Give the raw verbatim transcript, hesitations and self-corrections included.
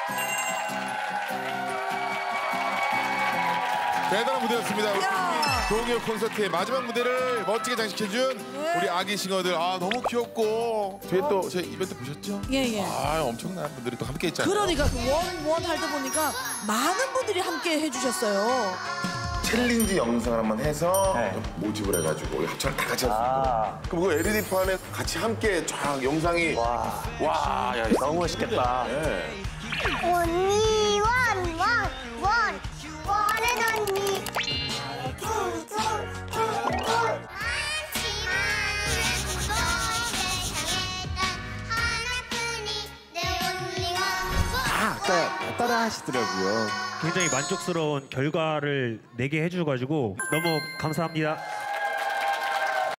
대단한 무대였습니다. 우리 동요 콘서트의 마지막 무대를 멋지게 장식해준 네. 우리 아기 싱어들. 아 너무 귀엽고 뒤에 또 제 이벤트 보셨죠? 예예. 예. 아 엄청난 분들이 또 함께 있잖아요. 그러니까 원원 할 때 보니까 많은 분들이 함께 해주셨어요. 챌린지 영상을 한번 해서 네. 모집을 해가지고 합창을 다 같이 할 수 아. 있도록. 그럼 그 엘이디판에 같이 함께 쫙 영상이 와, 와, 야, 너무 멋있겠다. 네. 언니 원, 원, 원, 원은 언니. 아, 아까 따라 하시더라고요. 굉장히 만족스러운 결과를 내게 해주셔가지고 너무 감사합니다.